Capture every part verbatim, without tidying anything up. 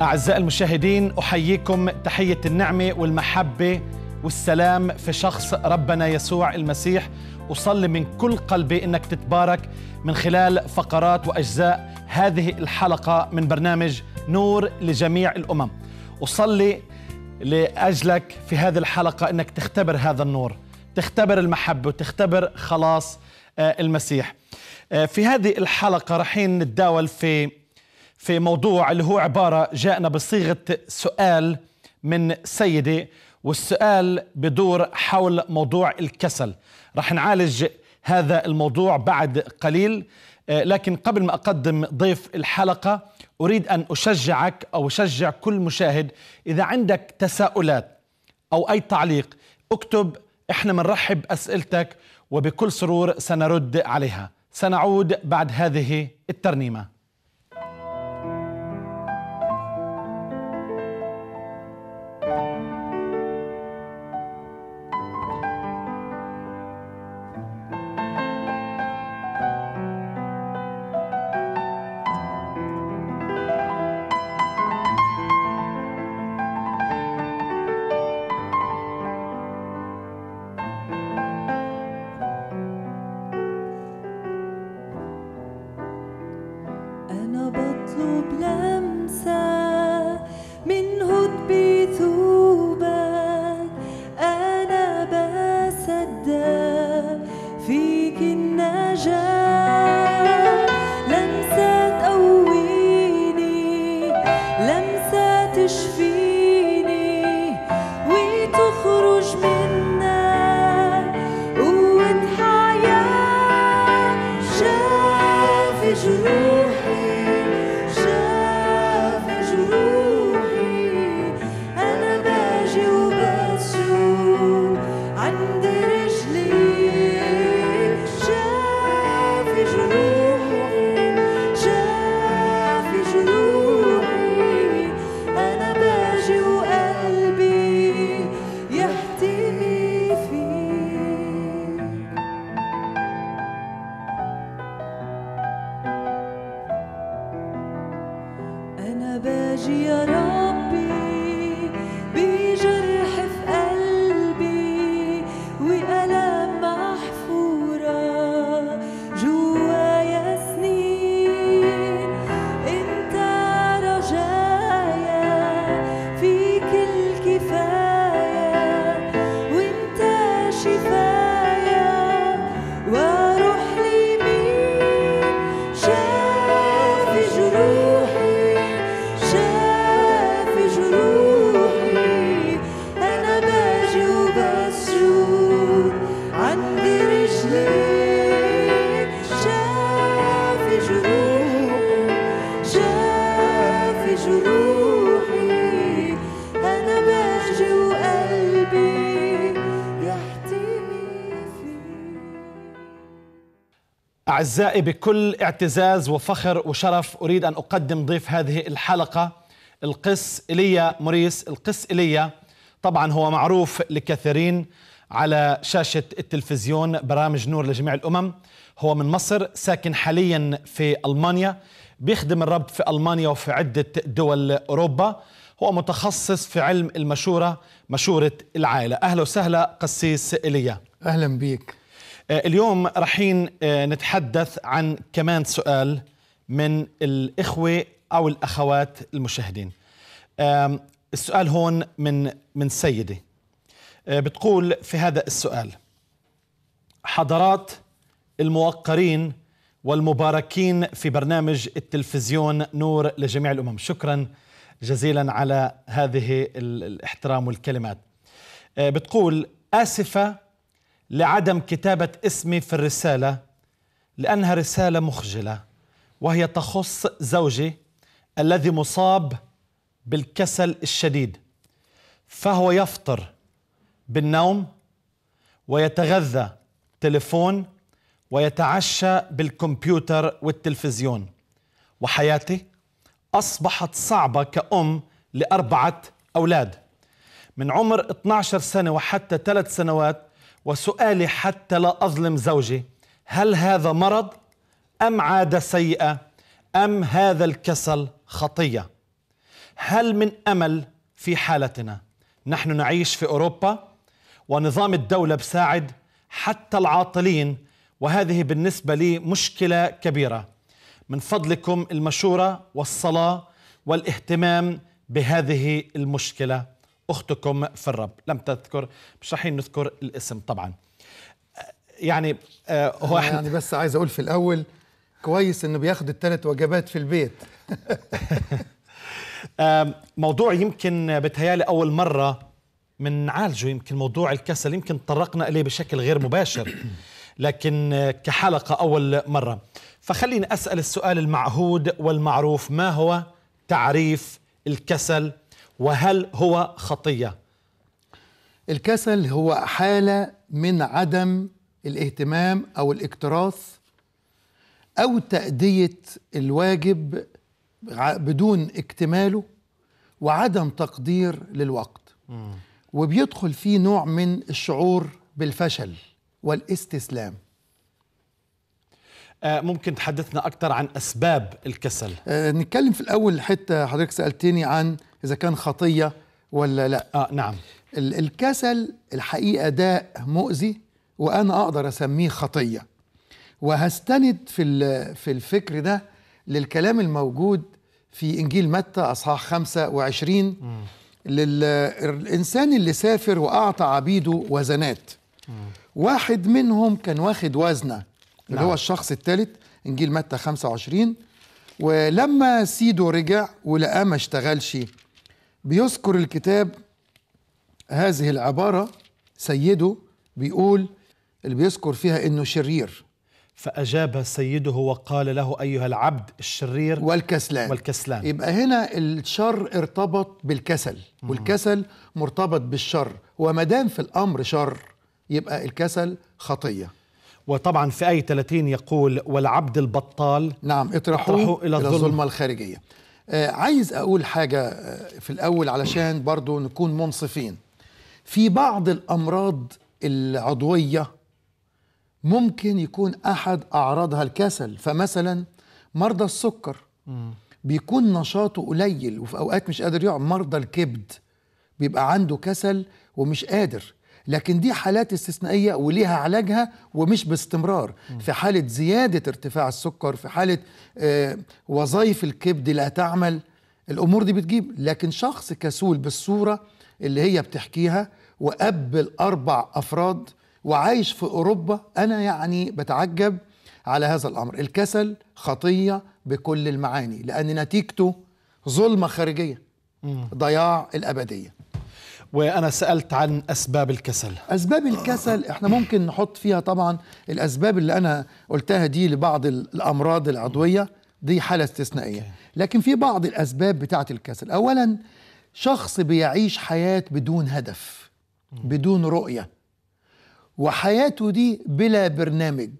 أعزائي المشاهدين، أحييكم تحية النعمة والمحبة والسلام في شخص ربنا يسوع المسيح. أصلي من كل قلبي أنك تتبارك من خلال فقرات وأجزاء هذه الحلقة من برنامج نور لجميع الأمم. أصلي لأجلك في هذه الحلقة أنك تختبر هذا النور، تختبر المحبة وتختبر خلاص المسيح. في هذه الحلقة رايحين نتداول في في موضوع اللي هو عبارة جاءنا بصيغة سؤال من سيدي، والسؤال بدور حول موضوع الكسل. راح نعالج هذا الموضوع بعد قليل، لكن قبل ما أقدم ضيف الحلقة أريد أن أشجعك أو أشجع كل مشاهد، إذا عندك تساؤلات أو أي تعليق اكتب، إحنا منرحب أسئلتك وبكل سرور سنرد عليها. سنعود بعد هذه الترنيمة. أعزائي، بكل اعتزاز وفخر وشرف أريد أن أقدم ضيف هذه الحلقة القس إيليا موريس. القس إيليا طبعا هو معروف لكثيرين على شاشة التلفزيون برامج نور لجميع الأمم. هو من مصر، ساكن حاليا في ألمانيا، بيخدم الرب في ألمانيا وفي عدة دول أوروبا. هو متخصص في علم المشورة، مشورة العائلة. أهلا وسهلا قسيس إيليا. أهلا بيك. اليوم رايحين نتحدث عن كمان سؤال من الإخوة أو الأخوات المشاهدين. السؤال هون من من سيدي، بتقول في هذا السؤال: حضرات الموقرين والمباركين في برنامج التلفزيون نور لجميع الأمم، شكرا جزيلا على هذه الاحترام والكلمات. بتقول: آسفة لعدم كتابة اسمي في الرسالة، لأنها رسالة مخجلة، وهي تخص زوجي الذي مصاب بالكسل الشديد، فهو يفطر بالنوم ويتغذى تليفون ويتعشى بالكمبيوتر والتلفزيون، وحياتي أصبحت صعبة كأم لأربعة أولاد من عمر اثنتي عشرة سنة وحتى ثلاث سنوات. وسؤالي حتى لا أظلم زوجي: هل هذا مرض أم عادة سيئة أم هذا الكسل خطية؟ هل من أمل في حالتنا؟ نحن نعيش في أوروبا ونظام الدولة بساعد حتى العاطلين، وهذه بالنسبة لي مشكلة كبيرة. من فضلكم المشورة والصلاة والاهتمام بهذه المشكلة. أختكم في الرب. لم تذكر، مش رايحين نذكر الاسم طبعا. يعني آه هو احنا يعني بس عايز أقول في الأول كويس إنه بياخد الثلاث وجبات في البيت. آه موضوع يمكن بتهيالي أول مرة من نعالجه، يمكن موضوع الكسل يمكن طرقنا إليه بشكل غير مباشر، لكن كحلقة أول مرة. فخليني أسأل السؤال المعهود والمعروف: ما هو تعريف الكسل، وهل هو خطية؟ الكسل هو حالة من عدم الاهتمام أو الاكتراث أو تأدية الواجب بدون اكتماله وعدم تقدير للوقت. م. وبيدخل فيه نوع من الشعور بالفشل والاستسلام. آه ممكن تحدثنا أكثر عن أسباب الكسل؟ آه نتكلم في الأول حتة حضرتك سألتني عن إذا كان خطية ولا لا. آه نعم. الكسل الحقيقة داء مؤذي، وأنا أقدر أسميه خطية، وهستند في في الفكر ده للكلام الموجود في إنجيل متى أصحاح خمسة وعشرين. م. للإنسان اللي سافر وأعطى عبيده وزنات. م. واحد منهم كان واخد وزنة، اللي نعم. هو الشخص الثالث، إنجيل متى خمسة وعشرين. ولما سيده رجع ولقاه ما اشتغلش، بيذكر الكتاب هذه العبارة، سيده بيقول اللي بيذكر فيها إنه شرير. فأجاب سيده وقال له: أيها العبد الشرير والكسلان. والكسلان. يبقى هنا الشر ارتبط بالكسل، والكسل مرتبط بالشر، وما دام في الأمر شر يبقى الكسل خطية. وطبعا في آية ثلاثين يقول: والعبد البطال نعم اطرحوه إلى الظلمة الخارجية. آه عايز أقول حاجة آه في الأول علشان برضو نكون منصفين. في بعض الأمراض العضوية ممكن يكون أحد أعراضها الكسل. فمثلا مرضى السكر م. بيكون نشاطه قليل وفي أوقات مش قادر يقعد. مرضى الكبد بيبقى عنده كسل ومش قادر، لكن دي حالات استثنائية وليها علاجها ومش باستمرار. م. في حالة زيادة ارتفاع السكر، في حالة آه وظائف الكبد لا تعمل، الأمور دي بتجيب. لكن شخص كسول بالصورة اللي هي بتحكيها، وأب الأربع أفراد وعايش في أوروبا، أنا يعني بتعجب على هذا الأمر. الكسل خطية بكل المعاني، لأن نتيجته ظلمة خارجية، ضياع الأبدية. وأنا سألت عن أسباب الكسل. أسباب الكسل إحنا ممكن نحط فيها طبعا الأسباب اللي أنا قلتها دي لبعض الأمراض العضوية، دي حالة استثنائية. لكن في بعض الأسباب بتاعة الكسل. أولا، شخص بيعيش حياة بدون هدف، بدون رؤية، وحياته دي بلا برنامج،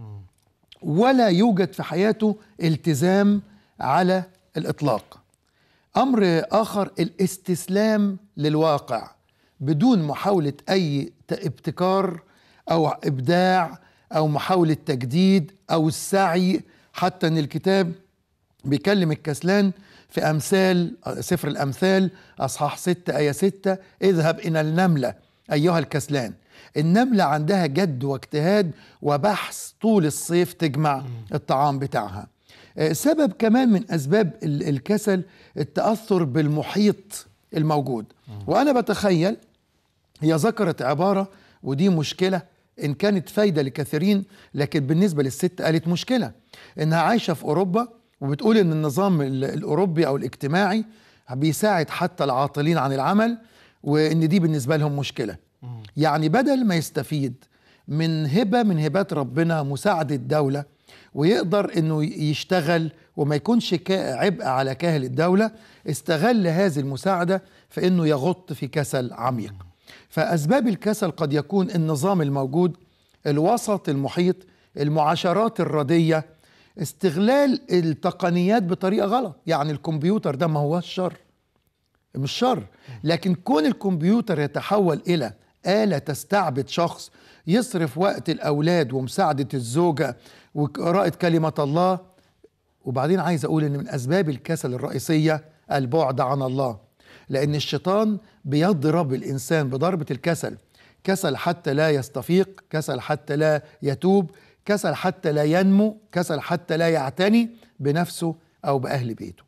ولا يوجد في حياته التزام على الإطلاق. أمر آخر، الاستسلام للواقع بدون محاولة أي ابتكار أو إبداع أو محاولة تجديد أو السعي. حتى أن الكتاب بيكلم الكسلان في أمثال، سفر الأمثال أصحاح ستة آية ستة: اذهب إلى النملة أيها الكسلان. النملة عندها جد واجتهاد وبحث طول الصيف تجمع الطعام بتاعها. سبب كمان من أسباب الكسل التأثر بالمحيط الموجود. وأنا بتخيل هي ذكرت عبارة، ودي مشكلة إن كانت فايدة لكثيرين، لكن بالنسبة للست قالت مشكلة، إنها عايشة في أوروبا وبتقول إن النظام الأوروبي أو الاجتماعي بيساعد حتى العاطلين عن العمل، وإن دي بالنسبة لهم مشكلة. يعني بدل ما يستفيد من هبة من هبات ربنا، مساعدة الدولة، ويقدر إنه يشتغل وما يكونش عبء على كاهل الدولة، استغل هذه المساعدة في إنه يغط في كسل عميق. فأسباب الكسل قد يكون النظام الموجود، الوسط المحيط، المعاشرات الردية، استغلال التقنيات بطريقة غلط. يعني الكمبيوتر ده ما هو الشر، مش شر، لكن كون الكمبيوتر يتحول إلى آلة تستعبد شخص، يصرف وقت الأولاد ومساعدة الزوجة وقراءة كلمة الله. وبعدين عايز أقول إن من أسباب الكسل الرئيسية البعد عن الله، لأن الشيطان بيضرب الإنسان بضربة الكسل، كسل حتى لا يستفيق، كسل حتى لا يتوب، كسل حتى لا ينمو، كسل حتى لا يعتني بنفسه أو بأهل بيته.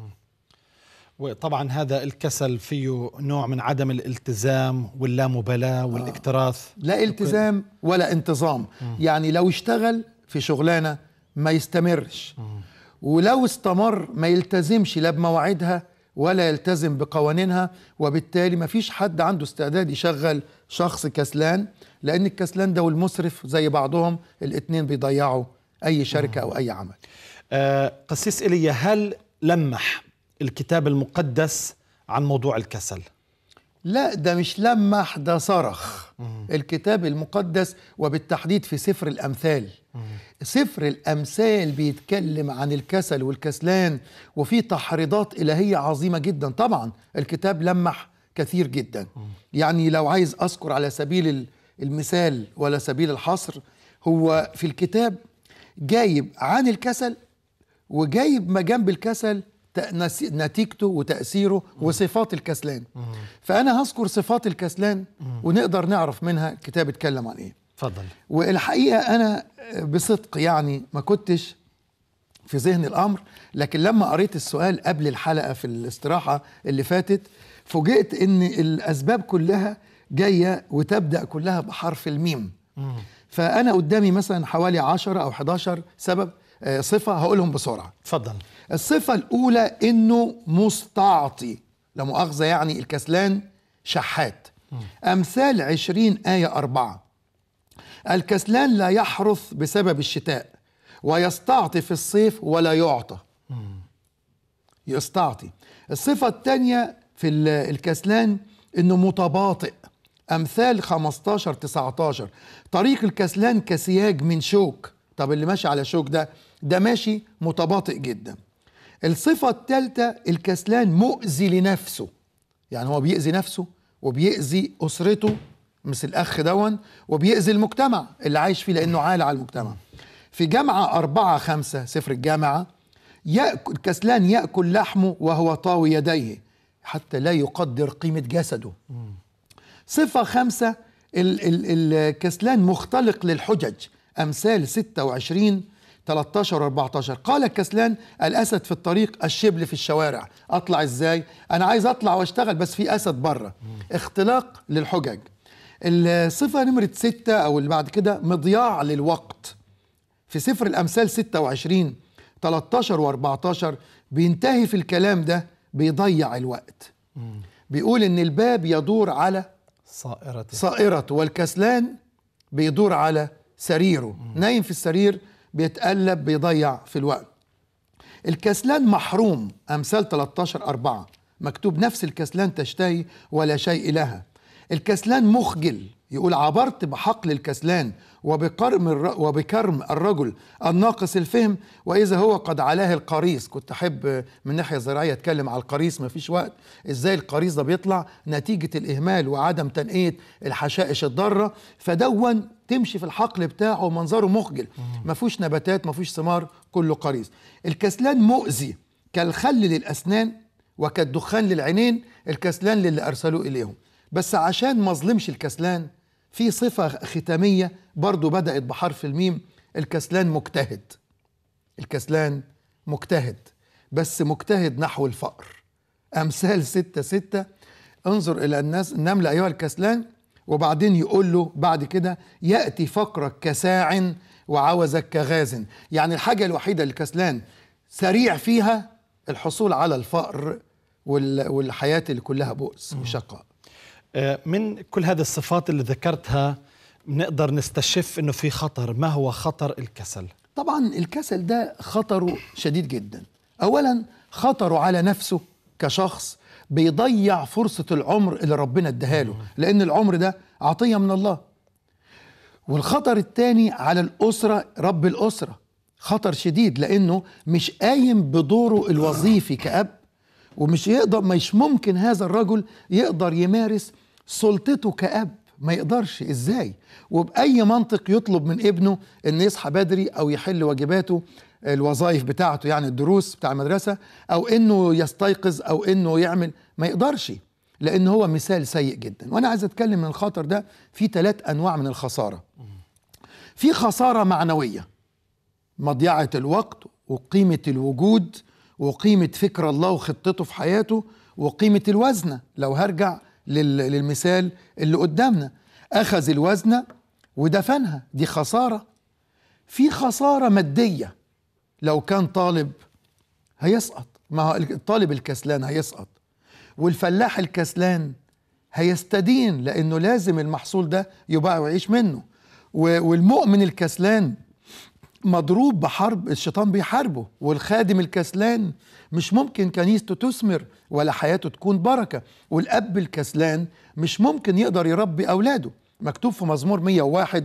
وطبعا هذا الكسل فيه نوع من عدم الالتزام واللامبالاة والاكتراث. آه. لا التزام ولا انتظام. مم. يعني لو اشتغل في شغلانة ما يستمرش، مم. ولو استمر ما يلتزمش لا بمواعيدها ولا يلتزم بقوانينها، وبالتالي ما فيش حد عنده استعداد يشغل شخص كسلان، لأن الكسلان ده والمسرف زي بعضهم، الاتنين بيضيعوا أي شركة أو أي عمل. آه قسيس إيليا، هل لمح الكتاب المقدس عن موضوع الكسل؟ لا، ده مش لمح، ده صرخ. مم. الكتاب المقدس وبالتحديد في سفر الأمثال. مم. سفر الأمثال بيتكلم عن الكسل والكسلان، وفي تحريضات إلهية عظيمة جدا. طبعا الكتاب لمح كثير جدا. مم. يعني لو عايز أذكر على سبيل المثال ولا سبيل الحصر، هو في الكتاب جايب عن الكسل وجايب ما جنب الكسل نتيجته وتأثيره وصفات الكسلان. مم. فأنا هذكر صفات الكسلان ونقدر نعرف منها الكتاب اتكلم عن ايه. تفضل. والحقيقة أنا بصدق يعني ما كنتش في ذهن الأمر، لكن لما قريت السؤال قبل الحلقة في الاستراحة اللي فاتت فوجئت إن الأسباب كلها جاية وتبدأ كلها بحرف الميم. مم. فأنا قدامي مثلا حوالي عشرة أو حداشر سبب صفة هقولهم بسرعة. تفضل. الصفة الأولى إنه مستعطي، لا مؤاخذة يعني الكسلان شحات. م. أمثال عشرين آية أربعة، الكسلان لا يحرث بسبب الشتاء ويستعطي في الصيف ولا يعطى. م. يستعطي. الصفة الثانية في الكسلان إنه متباطئ. أمثال خمستاشر تسعتاشر، طريق الكسلان كسياج من شوك. طب اللي ماشي على شوك ده ده ماشي متباطئ جدا. الصفة الثالثة الكسلان مؤذي لنفسه، يعني هو بيأذي نفسه وبيأذي أسرته مثل الأخ دون، وبيأذي المجتمع اللي عايش فيه لأنه عالة على المجتمع. في جامعة أربعة خمسة سفر الجامعة، يأكل الكسلان يأكل لحمه وهو طاوي يديه حتى لا يقدر قيمة جسده. صفة خمسة الكسلان مختلق للحجج. أمثال ستة وعشرين تلتاشر واربعتاشر، قال الكسلان الأسد في الطريق الشبل في الشوارع. أطلع إزاي؟ أنا عايز أطلع وأشتغل بس في أسد بره. اختلاق للحجج. الصفة نمرة ستة أو اللي بعد كده مضياع للوقت. في سفر الأمثال ستة وعشرين تلتاشر واربعتاشر بينتهي في الكلام ده بيضيع الوقت. بيقول إن الباب يدور على صائرته صائرته والكسلان بيدور على سريره. نايم في السرير بيتقلب بيضيع في الوقت. الكسلان محروم. أمثال تلتاشر أربعة مكتوب نفس الكسلان تشتهي ولا شيء لها. الكسلان مخجل، يقول عبرت بحقل الكسلان وبكرم وبكرم الرجل الناقص الفهم وإذا هو قد علاه القريص. كنت أحب من ناحية زراعية أتكلم على القريص، ما فيش وقت. إزاي القريص ده بيطلع نتيجة الإهمال وعدم تنقية الحشائش الضارة، فدون تمشي في الحقل بتاعه ومنظره مخجل، ما فيهوش نباتات ما فيهوش ثمار، كله قريص. الكسلان مؤذي كالخل للأسنان وكالدخان للعينين. الكسلان للي أرسلوه إليهم. بس عشان ما ظلمش الكسلان في صفة ختامية برضو بدأت بحرف الميم، الكسلان مجتهد. الكسلان مجتهد بس مجتهد نحو الفقر. أمثال ستة ستة، انظر إلى الناس النمل أيها الكسلان، وبعدين يقول له بعد كده يأتي فقرك كساع وعوزك كغاز. يعني الحاجة الوحيدة الكسلان سريع فيها الحصول على الفقر والحياة اللي كلها بؤس وشقاء. من كل هذه الصفات اللي ذكرتها نقدر نستشف انه في خطر. ما هو خطر الكسل؟ طبعا الكسل ده خطره شديد جدا. اولا خطره على نفسه كشخص، بيضيع فرصة العمر اللي ربنا اداها لان العمر ده عطية من الله. والخطر الثاني على الأسرة، رب الأسرة خطر شديد لانه مش قايم بدوره الوظيفي كأب، ومش يقدر مش ممكن هذا الرجل يقدر يمارس سلطته كأب، ما يقدرش. ازاي؟ وبأي منطق يطلب من ابنه ان يصحى بدري او يحل واجباته الوظائف بتاعته، يعني الدروس بتاع المدرسة، أو إنه يستيقظ أو إنه يعمل، ما يقدرش، لأن هو مثال سيء جدا. وأنا عايز أتكلم من الخطر ده في ثلاث أنواع من الخسارة. في خسارة معنوية، مضيعة الوقت وقيمة الوجود وقيمة فكر الله وخطته في حياته وقيمة الوزنة. لو هرجع للمثال اللي قدامنا، أخذ الوزنة ودفنها، دي خسارة. في خسارة مادية، لو كان طالب هيسقط، ما هو الطالب الكسلان هيسقط، والفلاح الكسلان هيستدين، لأنه لازم المحصول ده يباع ويعيش منه. والمؤمن الكسلان مضروب بحرب، الشيطان بيحاربه. والخادم الكسلان مش ممكن كنيسته تثمر ولا حياته تكون بركة. والأب الكسلان مش ممكن يقدر يربي أولاده. مكتوب في مزمور مية وواحد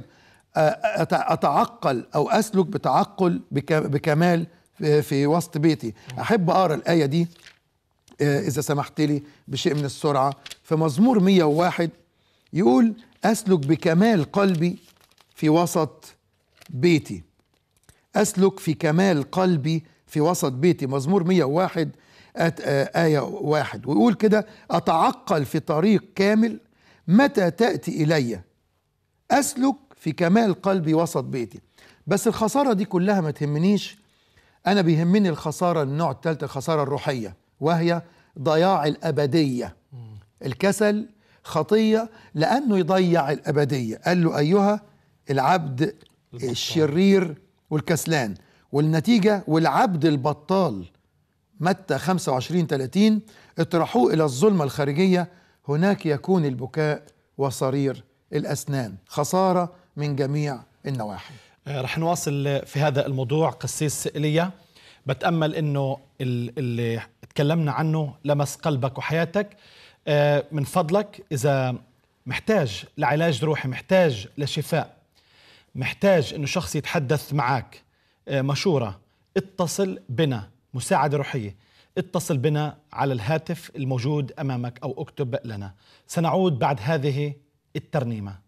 أتعقل أو أسلك بتعقل بكمال في وسط بيتي. أحب أقرأ الآية دي إذا سمحت لي بشيء من السرعة. في مزمور مية وواحد يقول أسلك بكمال قلبي في وسط بيتي، أسلك في كمال قلبي في وسط بيتي. مزمور مية وواحد آية واحد، ويقول كده أتعقل في طريق كامل متى تأتي إلي، أسلك في كمال قلبي وسط بيتي. بس الخسارة دي كلها ما تهمنيش، أنا بيهمني الخسارة النوع الثالث، الخسارة الروحية، وهي ضياع الأبدية. الكسل خطية لأنه يضيع الأبدية. قال له أيها العبد الشرير والكسلان، والنتيجة والعبد البطال. متى خمسة وعشرين ثلاثين اطرحوه إلى الظلمة الخارجية، هناك يكون البكاء وصرير الأسنان. خسارة من جميع النواحي. رح نواصل في هذا الموضوع. قسيس إيليا، بتأمل إنه اللي تكلمنا عنه لمس قلبك وحياتك. من فضلك إذا محتاج لعلاج روحي، محتاج لشفاء، محتاج إنه شخص يتحدث معك، مشورة، اتصل بنا. مساعدة روحية، اتصل بنا على الهاتف الموجود أمامك أو اكتب لنا. سنعود بعد هذه الترنيمة.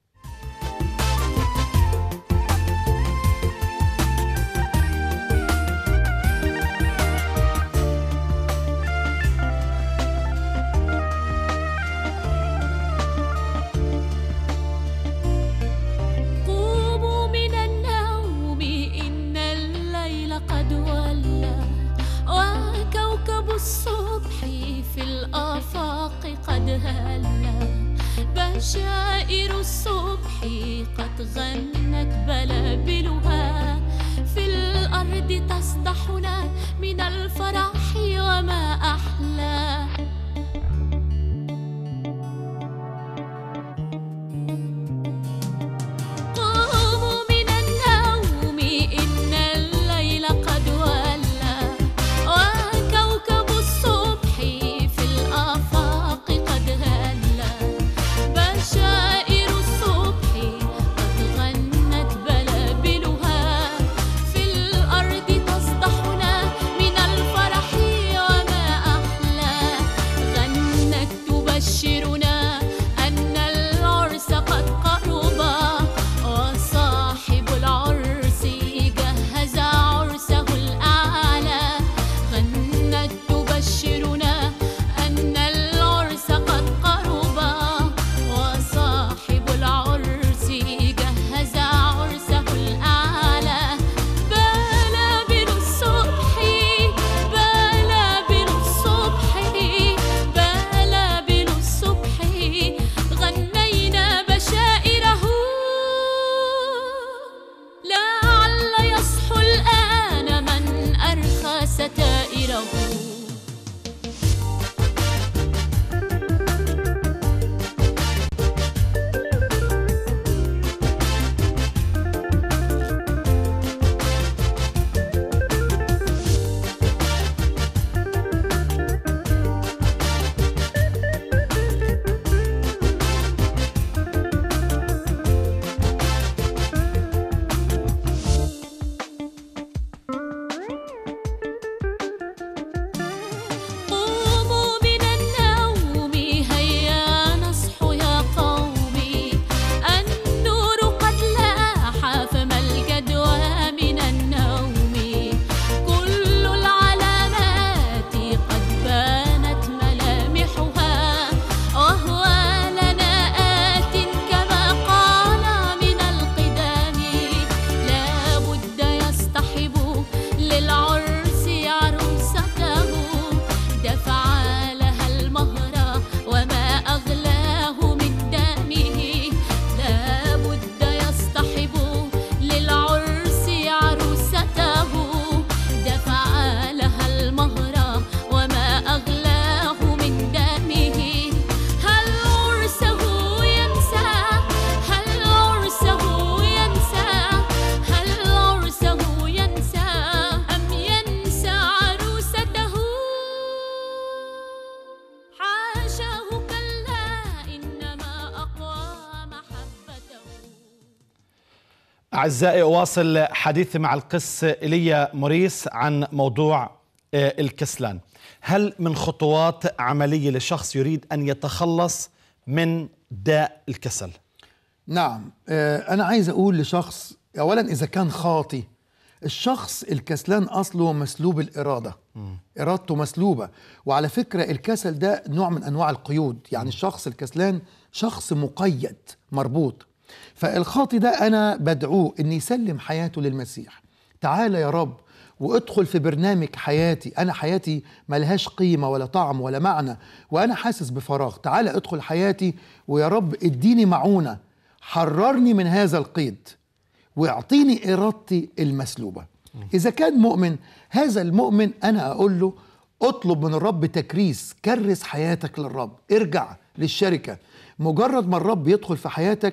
الصبح في الآفاق قد هلا، بشائر الصبح قد غنت بلابلها، في الأرض تصدحنا من الفرح وما أحلى. أعزائي، أواصل حديثي مع القس إيليا موريس عن موضوع الكسلان. هل من خطوات عملية لشخص يريد أن يتخلص من داء الكسل؟ نعم. أنا عايز أقول لشخص، أولا إذا كان خاطي، الشخص الكسلان أصله مسلوب الإرادة، م. إرادته مسلوبة. وعلى فكرة الكسل ده نوع من أنواع القيود، يعني الشخص الكسلان شخص مقيد مربوط. فالخاطي ده أنا بدعوه أن يسلم حياته للمسيح. تعال يا رب وادخل في برنامج حياتي، أنا حياتي ملهاش قيمة ولا طعم ولا معنى، وأنا حاسس بفراغ. تعال ادخل حياتي ويا رب اديني معونة، حررني من هذا القيد ويعطيني إرادتي المسلوبة. إذا كان مؤمن، هذا المؤمن أنا أقول له اطلب من الرب تكريس، كرس حياتك للرب، ارجع للشركة. مجرد ما الرب يدخل في حياتك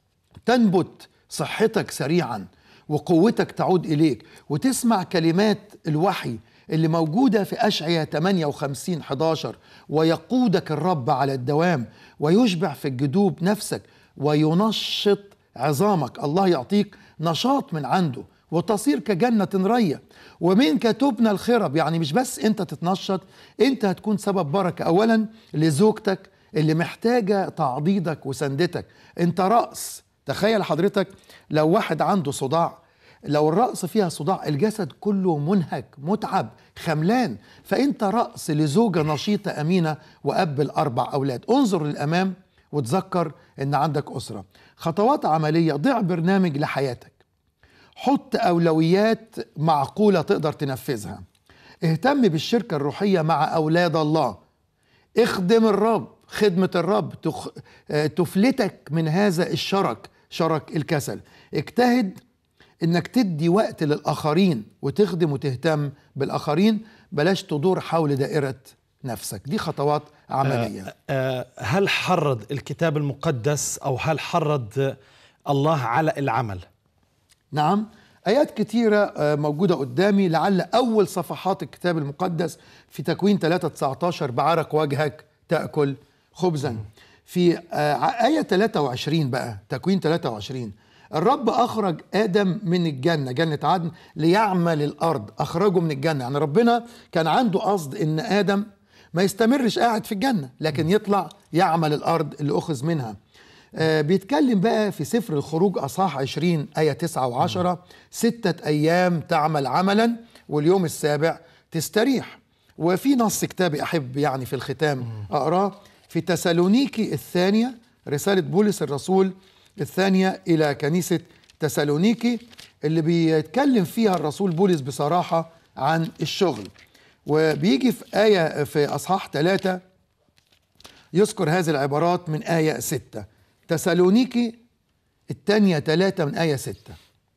تنبت صحتك سريعا وقوتك تعود إليك، وتسمع كلمات الوحي اللي موجودة في أشعياء ثمانية وخمسين أحد عشر، ويقودك الرب على الدوام ويشبع في الجدوب نفسك وينشط عظامك. الله يعطيك نشاط من عنده وتصير كجنة رية، ومنك تبنى الخرب. يعني مش بس انت تتنشط، انت هتكون سبب بركة اولا لزوجتك اللي محتاجة تعضيدك وسندتك. انت رأس. تخيل حضرتك لو واحد عنده صداع، لو الرأس فيها صداع الجسد كله منهك متعب خملان، فانت رأس لزوجة نشيطة امينة واب الاربع اولاد. انظر للامام وتذكر ان عندك اسرة. خطوات عملية: ضع برنامج لحياتك، حط اولويات معقولة تقدر تنفذها، اهتم بالشركة الروحية مع اولاد الله، اخدم الرب. خدمة الرب تخ... تفلتك من هذا الشرك، شرك الكسل. اجتهد انك تدي وقت للاخرين وتخدم وتهتم بالاخرين، بلاش تدور حول دائرة نفسك. دي خطوات عملية. آه آه هل حرض الكتاب المقدس أو هل حرض الله على العمل؟ نعم، آيات كتيرة موجودة قدامي. لعل أول صفحات الكتاب المقدس في تكوين ثلاثة تسعة عشر: بعرق وجهك تأكل خبزا. في آية ثلاثة وعشرين بقى، تكوين ثلاثة وعشرين: الرب أخرج آدم من الجنة، جنة عدن، ليعمل الأرض. أخرجه من الجنة، يعني ربنا كان عنده قصد إن آدم ما يستمرش قاعد في الجنة، لكن يطلع يعمل الأرض اللي أخذ منها. آه بيتكلم بقى في سفر الخروج أصحاح عشرين آية تسعة وعشرة: ستة أيام تعمل عملا واليوم السابع تستريح. وفي نص كتابي أحب يعني في الختام أقراه في تسالونيكي الثانية، رسالة بولس الرسول الثانية إلى كنيسة تسالونيكي، اللي بيتكلم فيها الرسول بولس بصراحة عن الشغل. وبيجي في آية في أصحاح ثلاثة يذكر هذه العبارات من آية ستة. تسالونيكي الثانية ثلاثة من آية ستة.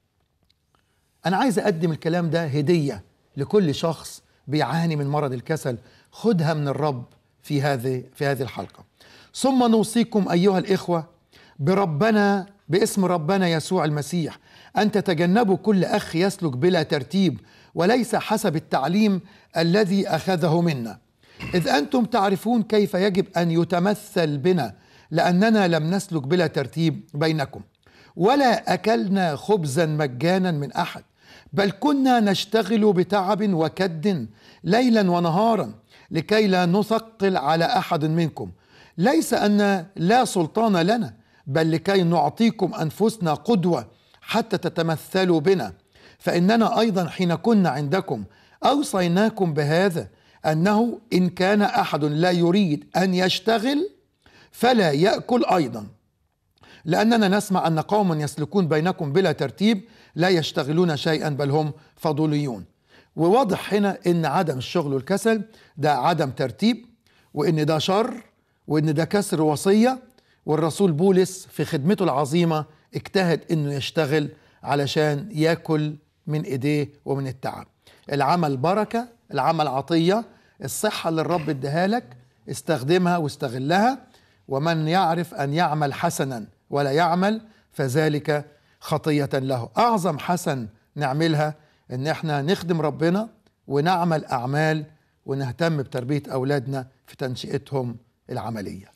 أنا عايز أقدم الكلام ده هدية لكل شخص بيعاني من مرض الكسل. خدها من الرب في هذه في هذه الحلقة. ثم نوصيكم أيها الإخوة بربنا، باسم ربنا يسوع المسيح، أن تتجنبوا كل أخ يسلك بلا ترتيب وليس حسب التعليم الذي أخذه منا، إذ أنتم تعرفون كيف يجب أن يتمثل بنا، لأننا لم نسلك بلا ترتيب بينكم، ولا أكلنا خبزا مجانا من أحد، بل كنا نشتغل بتعب وكد ليلا ونهارا لكي لا نثقل على أحد منكم، ليس أن لا سلطان لنا، بل لكي نعطيكم أنفسنا قدوة حتى تتمثلوا بنا. فإننا أيضا حين كنا عندكم أوصيناكم بهذا، أنه إن كان أحد لا يريد أن يشتغل فلا يأكل أيضا، لأننا نسمع أن قوما يسلكون بينكم بلا ترتيب لا يشتغلون شيئا بل هم فضوليون. وواضح هنا أن عدم الشغل والكسل ده عدم ترتيب، وأن ده شر، وأن ده كسر وصية. والرسول بولس في خدمته العظيمة اجتهد أنه يشتغل علشان يأكل من إيديه ومن التعب. العمل بركة، العمل عطية، الصحة اللي الرب اداها لك استخدمها واستغلها. ومن يعرف أن يعمل حسنا ولا يعمل فذلك خطية له. أعظم حسن نعملها إن احنا نخدم ربنا ونعمل أعمال ونهتم بتربية أولادنا في تنشئتهم العملية.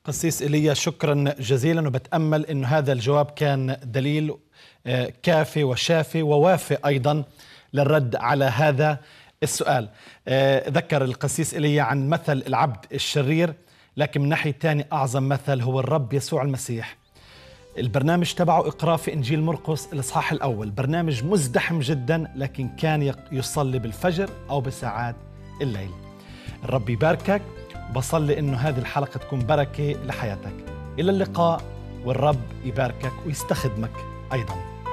قسيس إيليا شكرا جزيلا، وبتأمل أن هذا الجواب كان دليل كافي وشافي ووافي أيضا للرد على هذا السؤال. ذكر القسيس إيليا عن مثل العبد الشرير، لكن من ناحية تانية أعظم مثل هو الرب يسوع المسيح. البرنامج تبعه إقراء في إنجيل مرقس الإصحاح الأول، برنامج مزدحم جدا، لكن كان يصلي بالفجر أو بساعات الليل. الرب يباركك، وبصلي إنه هذه الحلقة تكون بركة لحياتك. إلى اللقاء، والرب يباركك ويستخدمك أيضا.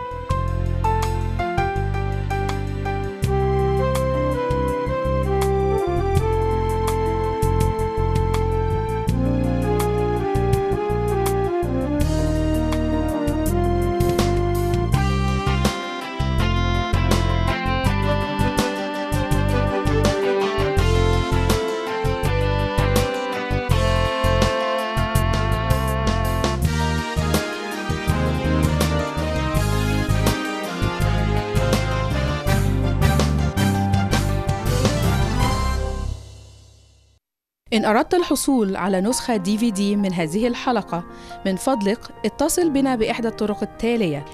إن أردت الحصول على نسخة دي في دي من هذه الحلقة، من فضلك اتصل بنا بإحدى الطرق التالية: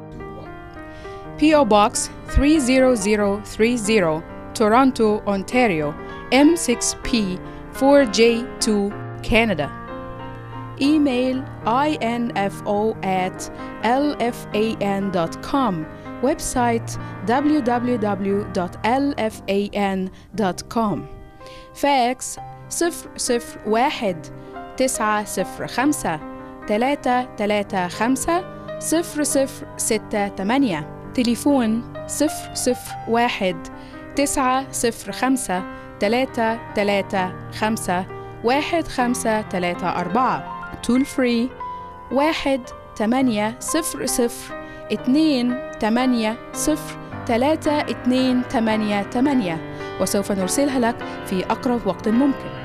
بي أو Box three zero zero three zero Toronto, Ontario M six P four J two Canada. Email info at l f a n dot com. Website w w w dot l f a n dot com. Fax صفر صفر واحد تسعة صفر خمسة تلاتة تلاتة خمسة صفر صفر ستة تمانية. تليفون صفر صفر واحد تسعة صفر خمسة تلاتة تلاتة خمسة واحد خمسة تلاتة أربعة. تول فري واحد تمانية صفر صفر اتنين تمانية صفر تلاتة اتنين تمانية تمانية، وسوف نرسلها لك في أقرب وقت ممكن.